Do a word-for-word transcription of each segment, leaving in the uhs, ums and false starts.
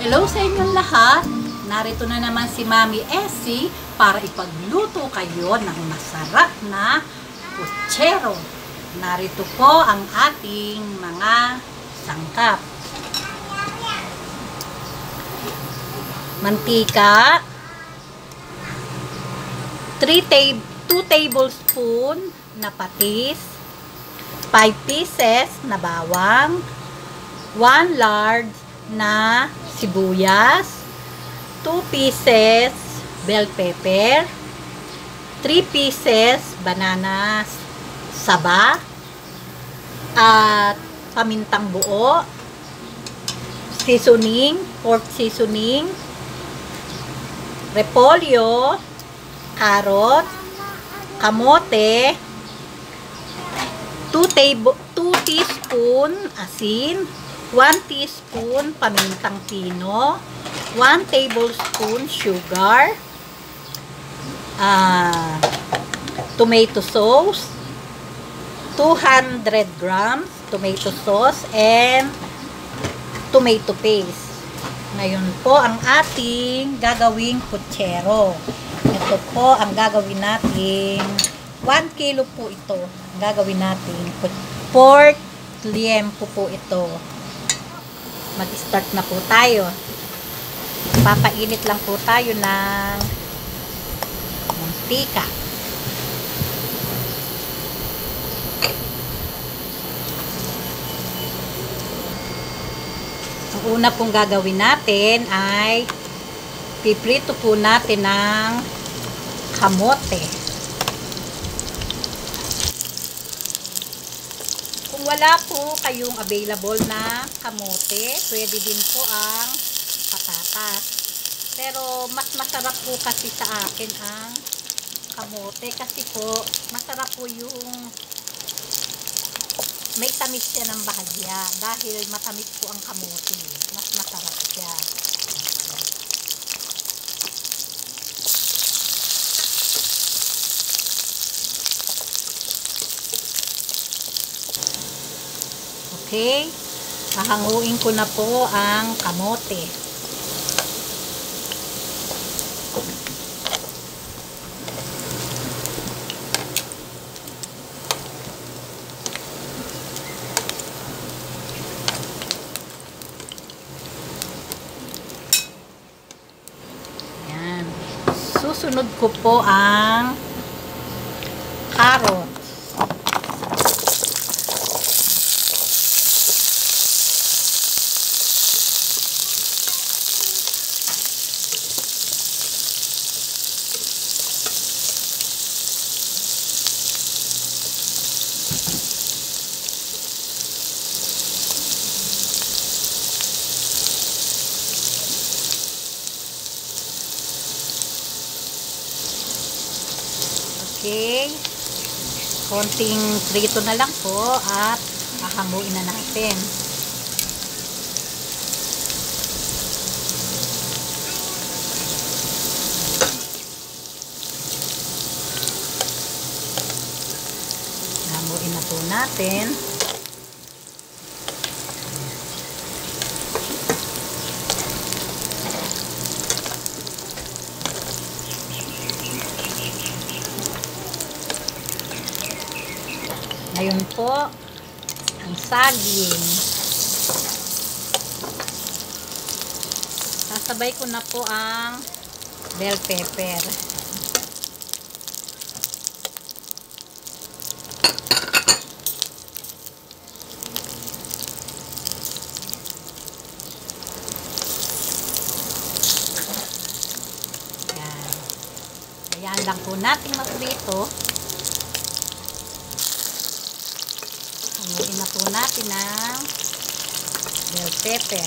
Hello sa inyong lahat! Narito na naman si Mami Essie para ipagluto kayo ng masarap na putsero. Narito po ang ating mga sangkap. Mantika, two tablespoon na patis, five pieces na bawang, one large na sibuyas, two pieces bell pepper, three pieces banana saba, at pamintang buo, seasoning, pork seasoning, repolyo, carrot, kamote, two teaspoon asin, one teaspoon pamintang pino, one tablespoon sugar, uh, tomato sauce, two hundred grams tomato sauce, and tomato paste. Ngayon po ang ating gagawing putsero. Ito po ang gagawin natin. one kilo po ito. Ang gagawin natin. Pork liempo po ito. Mag-start na po tayo. Papainit lang po tayo ng mantika. Ang una pong gagawin natin ay piprito po natin ng kamote. Kung wala po kayong available na kamote, pwede din po ang patatas. Pero mas masarap po kasi sa akin ang kamote kasi po masarap po yung may tamis siya ng bahagya dahil matamis po ang kamote. Mas masarap siya. Okay, hahanguin ko na po ang kamote. Yan. Susunod ko po ang carrot. Okay, konting prito na lang po at hahanguin na natin. Hahanguin na po natin. Ngayon po, ang saging. Sasabay ko na po ang bell pepper. Yan. Ayan lang po natin maprito. Haluin na po natin ng bell pepper.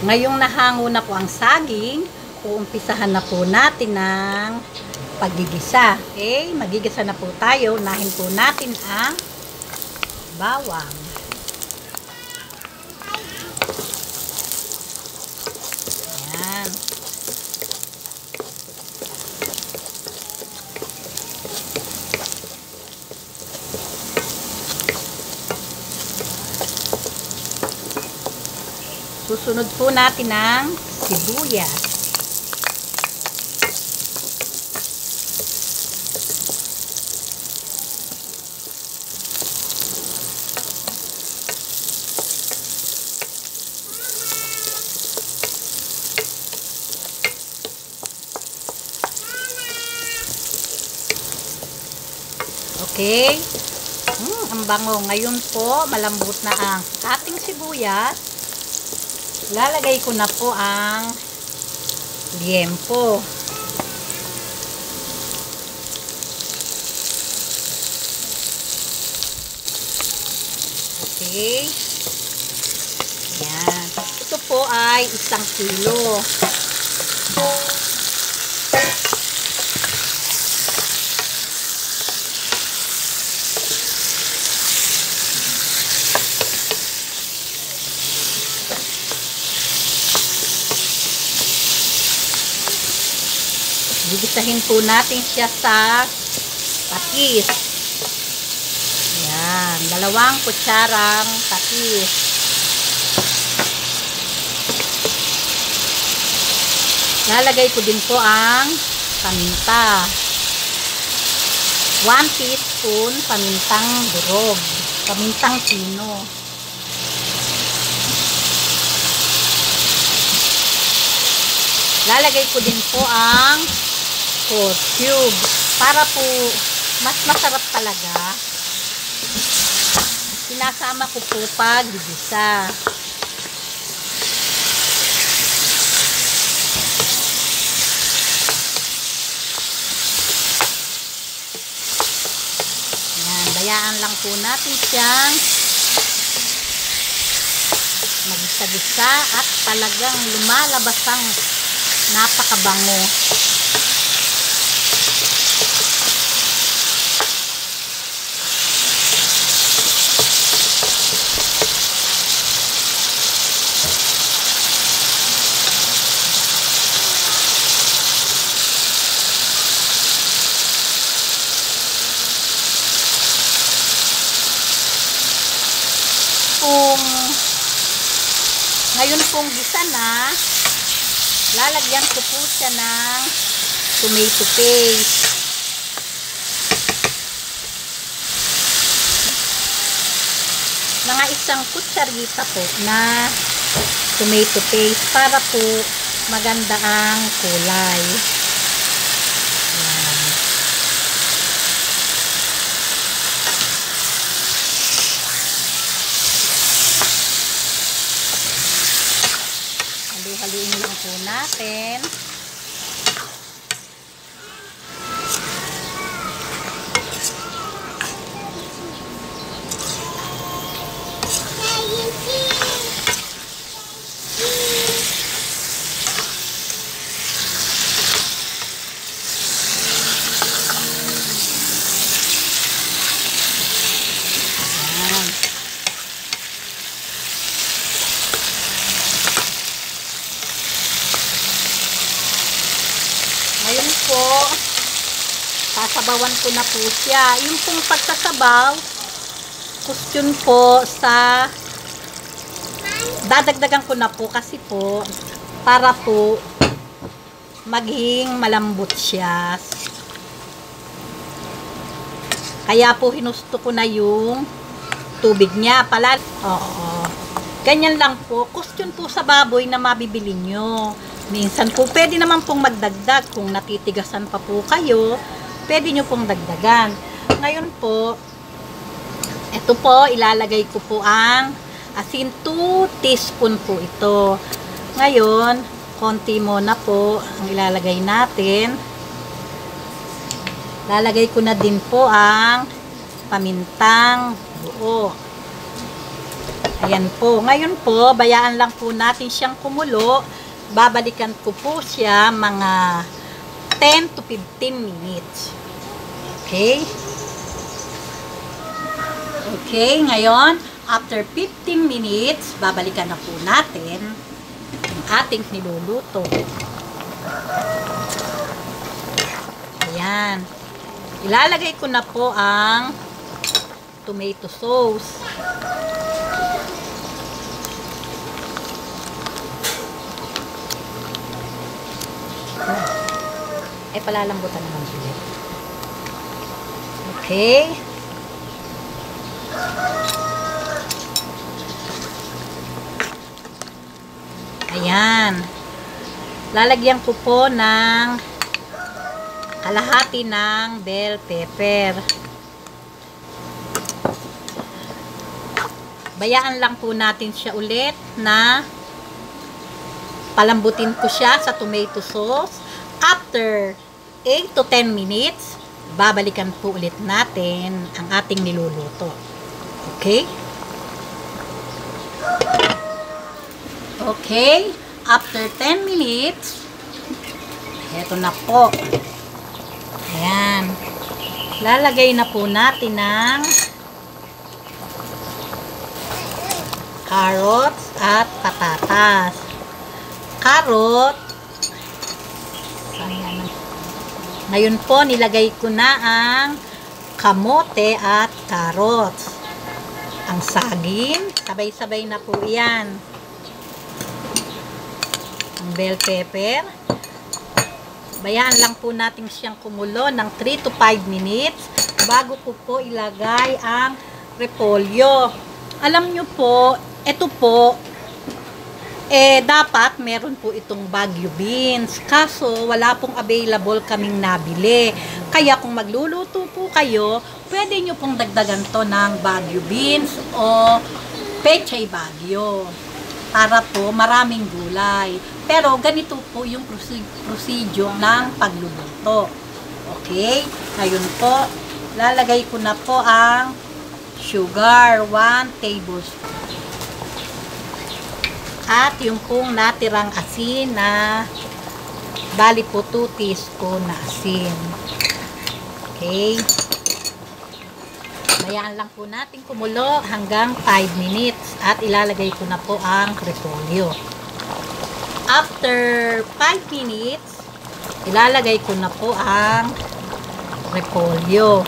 Ngayong nahango na po ang saging, uumpisahan na po natin ng paggigisa. Okay, magigisa na po tayo. Unahin po natin ang bawang. Ayan. Susunod po natin ang sibuyas. Okay. Hmm, ang bango. Ngayon po, malambot na ang ating sibuyas. Lalagay ko na po ang liempo. Okay. Yan. Ito po ay isang kilo. Gigisahin po natin siya sa patis. Ayan, dalawang kutsarang patis. Lalagay ko din po ang paminta. one teaspoon pamintang durog. Pamintang pino. Lalagay ko din po ang pork cube para po mas masarap talaga. Sinasama ko po pag gigisa. Yan, bayaan lang po natin siyang magisa-gisa at talagang lumalabas ang napakabango. Kung ngayon pong gisa na, lalagyan ko po siya ng tomato paste. Mga isang kutsarita po na tomato paste para po maganda ang kulay. Ayan. Halu-haluin lang po natin. Ngayon po, sasabawan ko na po siya. Yung pong pagsasabaw, question po sa dadagdagan ko na po kasi po para po maging malambot siya. Kaya po hinusto ko na yung tubig niya pala. Oo. Ganyan lang po. Question po sa baboy na mabibili nyo. Minsan po, pwede naman pong magdagdag. Kung natitigasan pa po kayo, pwede nyo pong dagdagan. Ngayon po, ito po, ilalagay ko po ang asin. two teaspoon po ito. Ngayon, konti muna po ang ilalagay natin. Lalagay ko na din po ang pamintang buo. Ayan po. Ngayon po, bayaan lang po natin siyang kumulo. Babalikan ko po siya mga ten to fifteen minutes. Okay? Okay, ngayon, after fifteen minutes, babalikan na po natin yung ating niluluto. Ayan. Ilalagay ko na po ang tomato sauce. Ay, palalambutan naman ulit. Okay. Ayan. Lalagyan ko po ng kalahati ng bell pepper. Bayaan lang po natin siya ulit na palambutin ko siya sa tomato sauce. After eight to ten minutes, babalikan po ulit natin ang ating niluluto. Okay? Okay, after ten minutes, eto na po. Ayan. Lalagay na po natin ng carrots at patatas. Carrot. Ayan. Ngayon po, nilagay ko na ang kamote at carrots. Ang saging, sabay-sabay na po yan. Ang bell pepper. Bayaan lang po natin siyang kumulo ng three to five minutes bago ko po ilagay ang repolyo. Alam nyo po, ito po, eh dapat meron po itong Baguio beans. Kaso wala pong available kaming nabili. Kaya kung magluluto po kayo, pwede nyo pong dagdagan to ng Baguio beans o Pechay Baguio. Para po maraming gulay. Pero ganito po yung procedure ng pagluluto. Okay? Ngayon po, lalagay ko na po ang sugar, one tablespoon. At yung pong natirang asin na bali po two teaspoon na asin. Okay? Bayaan lang po natin kumulo hanggang five minutes at ilalagay ko na po ang repolyo. After five minutes, ilalagay ko na po ang repolyo.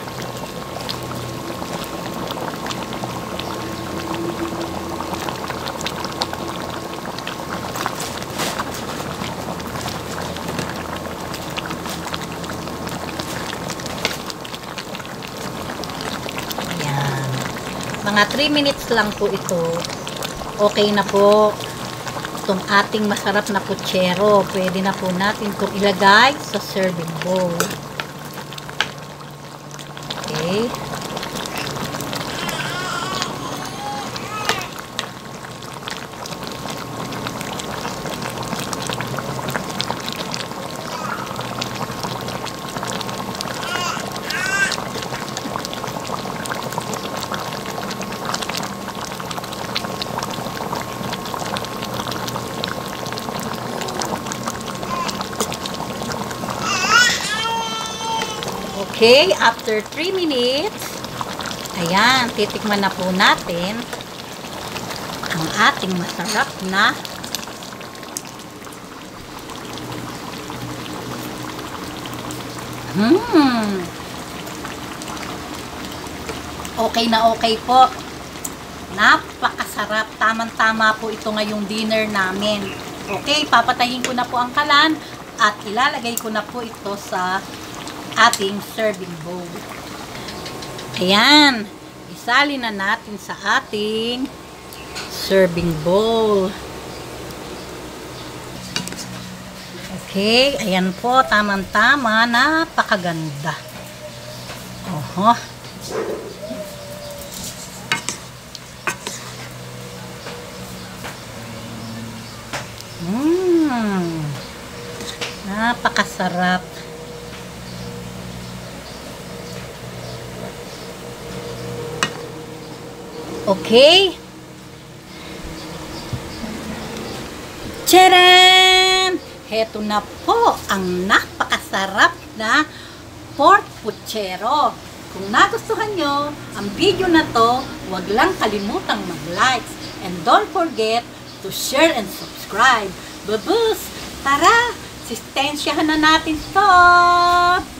Ayan. Mga three minutes lang po ito. Okay na po itong ating masarap na putsero. Pwede na po natin itong ilagay sa serving bowl. Okay. Okay, after three minutes, ayan, titikman na po natin ang ating masarap na hmm okay na okay po. Napakasarap. Tamang-tama po ito ngayong dinner namin. Okay, papatayin ko na po ang kalan at ilalagay ko na po ito sa ating serving bowl. Ayan. Isali na natin sa ating serving bowl. Okay. Ayan po. Tamang-tama. Napakaganda. Oho. Mmm. Napakasarap. Okay. Tcharam! Heto na po ang napakasarap na pork puchero. Kung nagustuhan nyo ang video na to, huwag lang kalimutang mag-likes. And don't forget to share and subscribe. Babus! Tara! Sistensyahan na natin to!